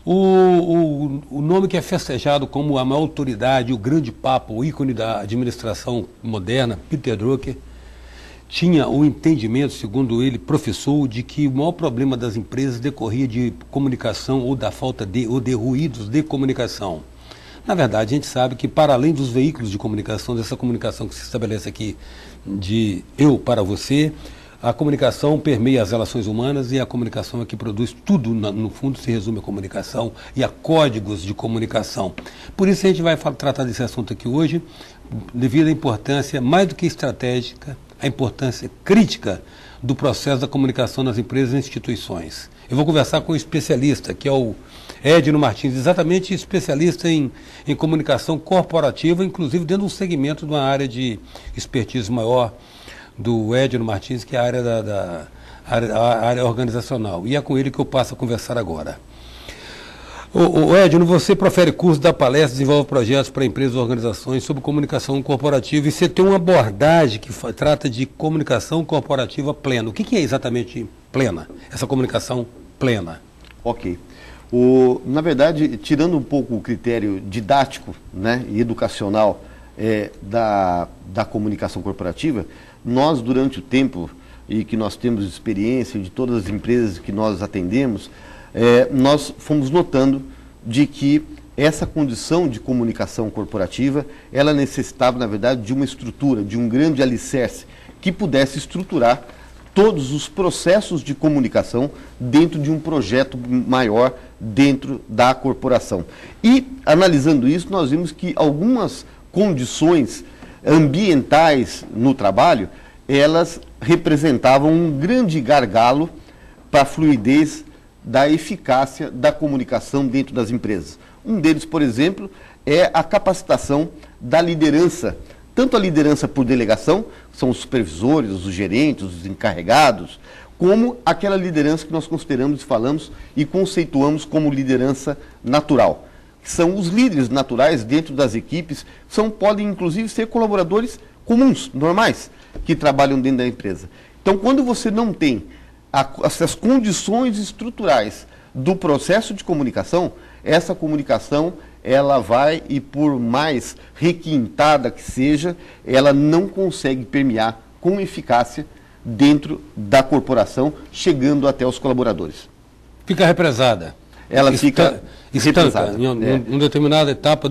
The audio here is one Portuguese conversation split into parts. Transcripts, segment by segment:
O nome que é festejado como a maior autoridade, o grande papa, o ícone da administração moderna, Peter Drucker, tinha o entendimento, segundo ele, professor, de que o maior problema das empresas decorria de comunicação ou da falta de, ou de ruídos de comunicação. Na verdade, a gente sabe que, para além dos veículos de comunicação, dessa comunicação que se estabelece aqui de eu para você, a comunicação permeia as relações humanas e a comunicação é que produz tudo, no fundo, se resume a comunicação e a códigos de comunicação. Por isso a gente vai tratar desse assunto aqui hoje, devido à importância, mais do que estratégica, a importância crítica do processo da comunicação nas empresas e instituições. Eu vou conversar com um especialista, que é o Edno Martins, exatamente especialista em comunicação corporativa, inclusive dentro de um segmento de uma área de expertise maior do Edno Martins, que é a área a área organizacional. E é com ele que eu passo a conversar agora. Edno, você profere curso, dá palestras, desenvolve projetos para empresas e organizações sobre comunicação corporativa, e você tem uma abordagem que trata de comunicação corporativa plena. O que é exatamente plena, essa comunicação plena? Ok. Na verdade, tirando um pouco o critério didático, né, e educacional da comunicação corporativa, nós, durante o tempo e que nós temos experiência de todas as empresas que nós atendemos, nós fomos notando de que essa condição de comunicação corporativa, ela necessitava, na verdade, de uma estrutura, de um grande alicerce que pudesse estruturar todos os processos de comunicação dentro de um projeto maior dentro da corporação. E, analisando isso, nós vimos que algumas condições ambientais no trabalho, elas representavam um grande gargalo para a fluidez da eficácia da comunicação dentro das empresas. Um deles, por exemplo, é a capacitação da liderança, tanto a liderança por delegação, que são os supervisores, os gerentes, os encarregados, como aquela liderança que nós consideramos, falamos e conceituamos como liderança natural, que são os líderes naturais dentro das equipes, podem inclusive ser colaboradores comuns, normais, que trabalham dentro da empresa. Então, quando você não tem essas condições estruturais do processo de comunicação, essa comunicação, ela vai, e por mais requintada que seja, ela não consegue permear com eficácia dentro da corporação, chegando até os colaboradores. Fica represada. Ela fica represada. Em uma determinada etapa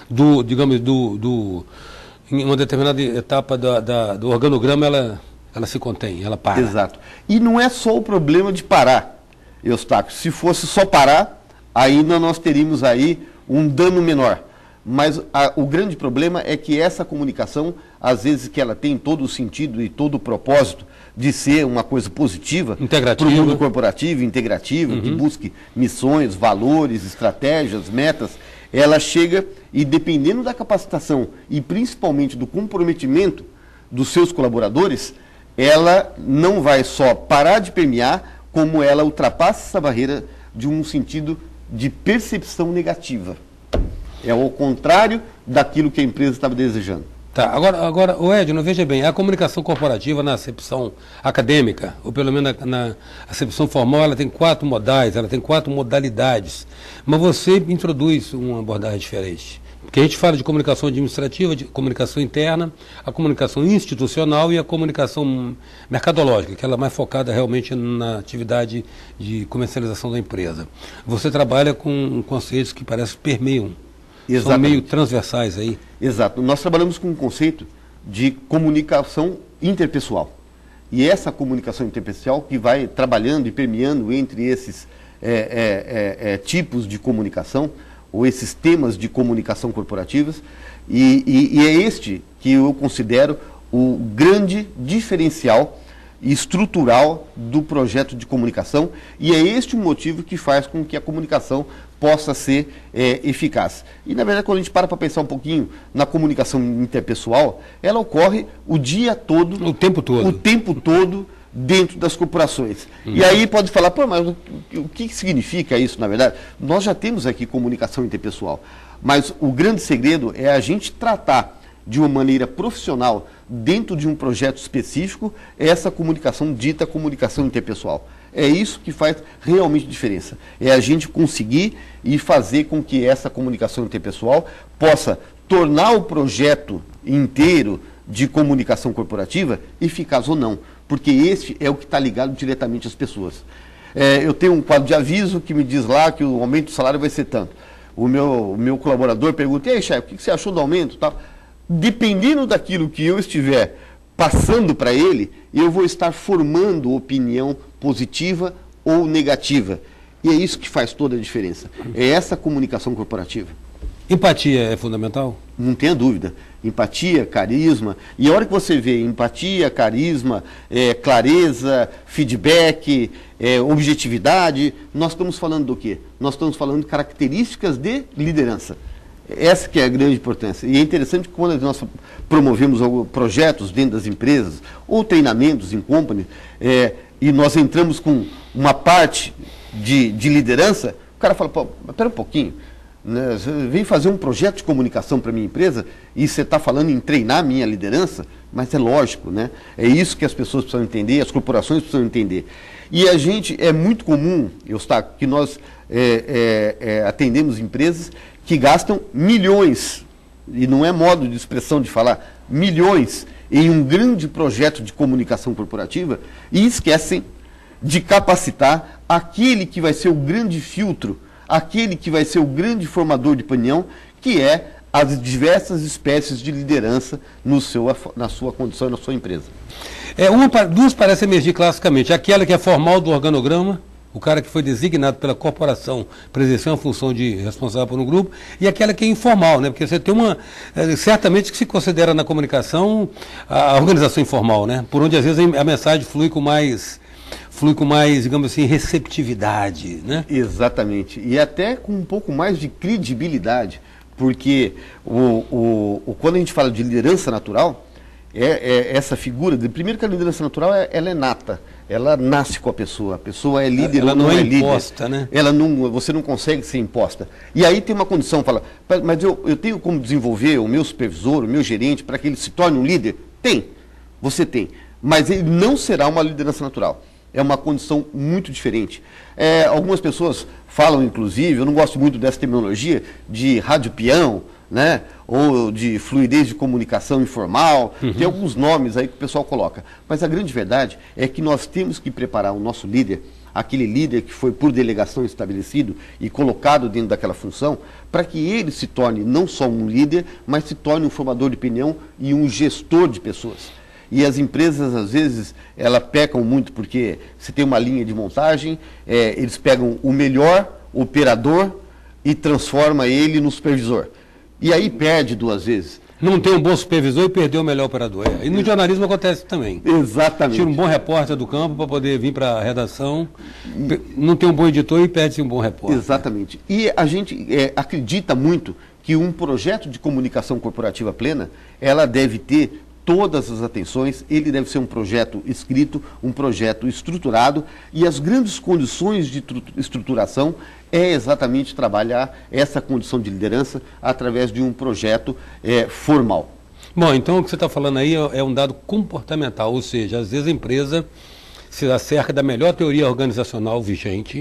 em uma determinada etapa do organograma, ela se contém, ela para. Exato. E não é só o problema de parar, Eustáquio. Se fosse só parar, ainda nós teríamos aí um dano menor. Mas o grande problema é que essa comunicação, às vezes que ela tem todo o sentido e todo o propósito de ser uma coisa positiva para o mundo corporativo, integrativa, que busque missões, valores, estratégias, metas, ela chega e, dependendo da capacitação e principalmente do comprometimento dos seus colaboradores, ela não vai só parar de permear, como ela ultrapassa essa barreira de um sentido de percepção negativa. É ao contrário daquilo que a empresa estava desejando. Tá, agora, Edno, veja bem, a comunicação corporativa na acepção acadêmica, ou pelo menos na acepção formal, ela tem 4 modais, ela tem 4 modalidades, mas você introduz uma abordagem diferente. Porque a gente fala de comunicação administrativa, de comunicação interna, a comunicação institucional e a comunicação mercadológica, que ela é mais focada realmente na atividade de comercialização da empresa. Você trabalha com conceitos que parecem que permeiam. Exatamente. São meio transversais aí. Exato. Nós trabalhamos com um conceito de comunicação interpessoal. E essa comunicação interpessoal que vai trabalhando e permeando entre esses tipos de comunicação, ou esses temas de comunicação corporativas, e é este que eu considero o grande diferencial estrutural do projeto de comunicação, e é este o motivo que faz com que a comunicação possa ser eficaz. E, na verdade, quando a gente para pensar um pouquinho na comunicação interpessoal, ela ocorre o dia todo, o tempo todo dentro das corporações. E aí pode falar, pô, mas o que significa isso, na verdade? Nós já temos aqui comunicação interpessoal, mas o grande segredo é a gente tratar de uma maneira profissional, dentro de um projeto específico, essa comunicação dita comunicação interpessoal. É isso que faz realmente diferença. É a gente conseguir e fazer com que essa comunicação interpessoal possa tornar o projeto inteiro de comunicação corporativa eficaz ou não. Porque esse é o que está ligado diretamente às pessoas. Eu tenho um quadro de aviso que me diz lá que o aumento do salário vai ser tanto. O meu colaborador pergunta, e aí, chefe, o que você achou do aumento? Tal. Dependendo daquilo que eu estiver passando para ele, eu vou estar formando opinião positiva ou negativa. E é isso que faz toda a diferença. É essa comunicação corporativa. Empatia é fundamental? Não tenha dúvida. Empatia, carisma. E a hora que você vê empatia, carisma, clareza, feedback, objetividade, nós estamos falando do quê? Nós estamos falando de características de liderança. Essa que é a grande importância. E é interessante que quando nós promovemos projetos dentro das empresas, ou treinamentos em company, e nós entramos com uma parte de liderança, o cara fala, pô, espera um pouquinho, né? Você vem fazer um projeto de comunicação para a minha empresa e você está falando em treinar a minha liderança, mas é lógico, né? É isso que as pessoas precisam entender, as corporações precisam entender. E a gente, é muito comum, que nós atendemos empresas que gastam milhões, e não é modo de expressão de falar, milhões em um grande projeto de comunicação corporativa e esquecem de capacitar aquele que vai ser o grande filtro, aquele que vai ser o grande formador de opinião, que é as diversas espécies de liderança na sua condição e na sua empresa. Duas parecem emergir classicamente. Aquela que é formal do organograma, o cara que foi designado pela corporação para exercer uma função de responsável por um grupo, e aquela que é informal, né? Porque você tem certamente que se considera na comunicação a organização informal, né? Por onde às vezes a mensagem flui com mais, digamos assim, receptividade, né? Exatamente. E até com um pouco mais de credibilidade, porque quando a gente fala de liderança natural, essa figura, primeiro que a liderança natural ela é nata, ela nasce com a pessoa é líder ela ou não é líder. Imposta, né? Você não consegue ser imposta. E aí tem uma condição, fala, mas eu tenho como desenvolver o meu supervisor, o meu gerente, para que ele se torne um líder? Tem, você tem, mas ele não será uma liderança natural. É uma condição muito diferente. Algumas pessoas falam, inclusive, eu não gosto muito dessa terminologia, de rádio peão, né? Ou de fluidez de comunicação informal, tem alguns nomes aí que o pessoal coloca. Mas a grande verdade é que nós temos que preparar o nosso líder, aquele líder que foi por delegação estabelecido e colocado dentro daquela função, para que ele se torne não só um líder, mas se torne um formador de opinião e um gestor de pessoas. E as empresas, às vezes, elas pecam muito porque você tem uma linha de montagem, eles pegam o melhor operador e transforma ele no supervisor. E aí perde duas vezes. Não tem um bom supervisor e perdeu o melhor operador. E no jornalismo acontece também. Exatamente. Tira um bom repórter do campo para poder vir para a redação, não tem um bom editor e perde-se um bom repórter. Exatamente. E a gente acredita muito que um projeto de comunicação corporativa plena, ela deve ter todas as atenções, ele deve ser um projeto escrito, um projeto estruturado, e as grandes condições de estruturação é exatamente trabalhar essa condição de liderança através de um projeto formal. Bom, então o que você está falando aí é um dado comportamental, ou seja, às vezes a empresa se acerca da melhor teoria organizacional vigente,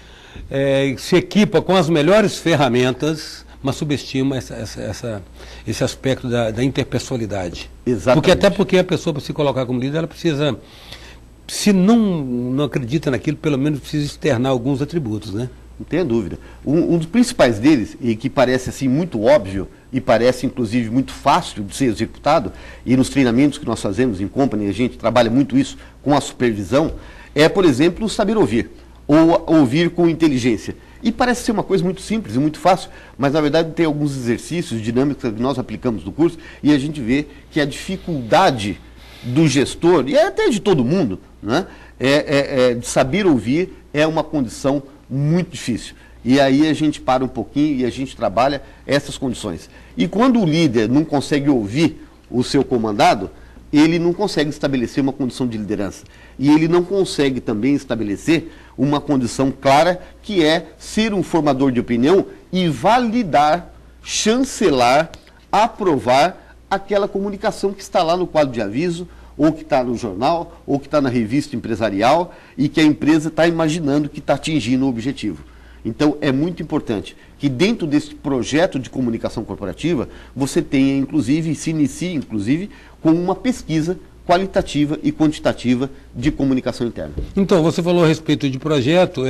se equipa com as melhores ferramentas, mas subestima esse aspecto da interpessoalidade. Exatamente. Porque a pessoa, para se colocar como líder, ela precisa, se não acredita naquilo, pelo menos precisa externar alguns atributos, né? Não tenha dúvida. Um dos principais deles, e que parece assim muito óbvio, e parece inclusive muito fácil de ser executado, e nos treinamentos que nós fazemos em company, a gente trabalha muito isso com a supervisão, por exemplo, o saber ouvir, ou ouvir com inteligência. E parece ser uma coisa muito simples e muito fácil, mas na verdade tem alguns exercícios, dinâmicas que nós aplicamos no curso e a gente vê que a dificuldade do gestor, e até de todo mundo, né, de saber ouvir é uma condição muito difícil. E aí a gente para um pouquinho e a gente trabalha essas condições. E quando o líder não consegue ouvir o seu comandado, ele não consegue estabelecer uma condição de liderança. E ele não consegue também estabelecer uma condição clara, que é ser um formador de opinião e validar, chancelar, aprovar aquela comunicação que está lá no quadro de aviso ou que está no jornal, ou que está na revista empresarial, e que a empresa está imaginando que está atingindo o objetivo. Então, é muito importante que dentro desse projeto de comunicação corporativa, você tenha, inclusive, se inicie, inclusive, com uma pesquisa qualitativa e quantitativa de comunicação interna. Então, você falou a respeito de projeto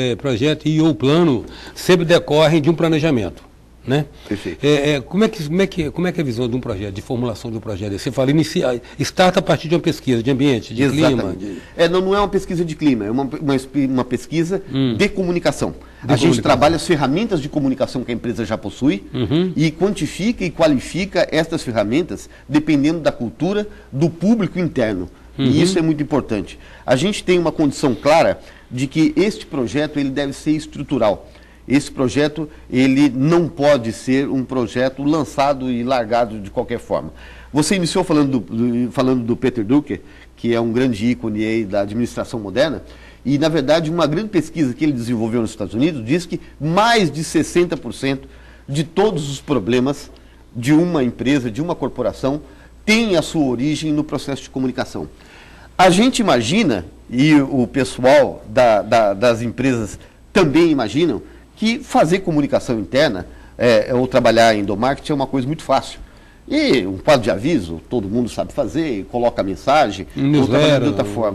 e ou plano sempre decorrem de um planejamento, né? Perfeito. Como é que é a visão de um projeto, de formulação de um projeto? Você fala, starta a partir de uma pesquisa de ambiente, de clima. Não é uma pesquisa de clima, é uma pesquisa de comunicação. A gente trabalha as ferramentas de comunicação que a empresa já possui e quantifica e qualifica estas ferramentas dependendo da cultura do público interno. E isso é muito importante. A gente tem uma condição clara de que este projeto ele deve ser estrutural. Esse projeto ele não pode ser um projeto lançado e largado de qualquer forma. Você iniciou falando do Peter Drucker, que é um grande ícone aí da administração moderna, e, na verdade, uma grande pesquisa que ele desenvolveu nos Estados Unidos diz que mais de 60% de todos os problemas de uma empresa, de uma corporação, tem a sua origem no processo de comunicação. A gente imagina, e o pessoal das empresas também imaginam, que fazer comunicação interna ou trabalhar em endomarketing é uma coisa muito fácil. E um quadro de aviso, todo mundo sabe fazer, coloca a mensagem, ou trabalha de outra forma.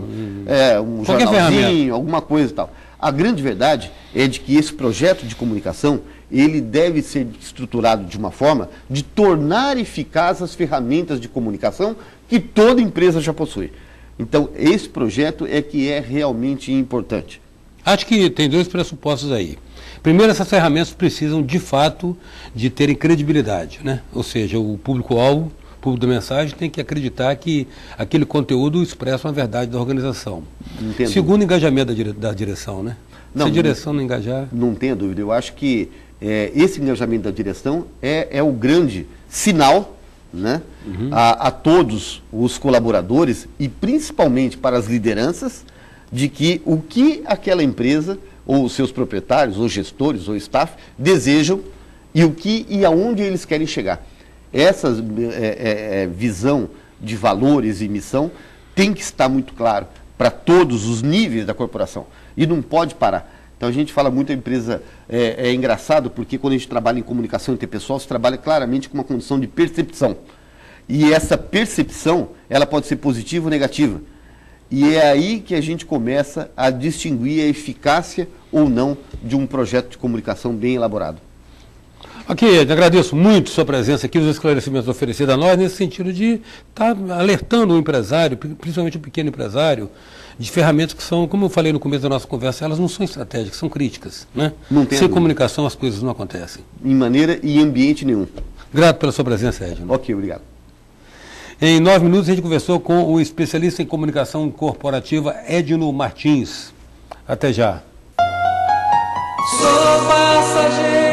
Um jornalzinho, alguma coisa e tal. A grande verdade é de que esse projeto de comunicação, ele deve ser estruturado de uma forma de tornar eficaz as ferramentas de comunicação que toda empresa já possui. Então, esse projeto é que é realmente importante. Acho que tem dois pressupostos aí. Primeiro, essas ferramentas precisam, de fato, de terem credibilidade, né? Ou seja, o público-alvo, o público da mensagem, tem que acreditar que aquele conteúdo expressa uma verdade da organização. Entendo. Segundo, engajamento da direção, né? Se a direção não engajar... Não tenha dúvida. Eu acho que esse engajamento da direção é o grande sinal, né, a todos os colaboradores e principalmente para as lideranças de que o que aquela empresa ou os seus proprietários, ou gestores, ou staff, desejam e aonde eles querem chegar. Essa visão de valores e missão tem que estar muito claro para todos os níveis da corporação. E não pode parar. Então a gente fala muito, a empresa é engraçado, porque quando a gente trabalha em comunicação interpessoal, se trabalha claramente com uma condição de percepção. E essa percepção, ela pode ser positiva ou negativa. E é aí que a gente começa a distinguir a eficácia ou não de um projeto de comunicação bem elaborado. Ok, agradeço muito sua presença aqui, os esclarecimentos oferecidos a nós, nesse sentido de estar alertando o empresário, principalmente o pequeno empresário, de ferramentas que são, como eu falei no começo da nossa conversa, elas não são estratégicas, são críticas, né? Sem comunicação as coisas não acontecem. Em maneira e ambiente nenhum. Grato pela sua presença, Edno. Ok, obrigado. Em 9 minutos a gente conversou com o especialista em comunicação corporativa Edno Martins. Até já. Sou passageiro.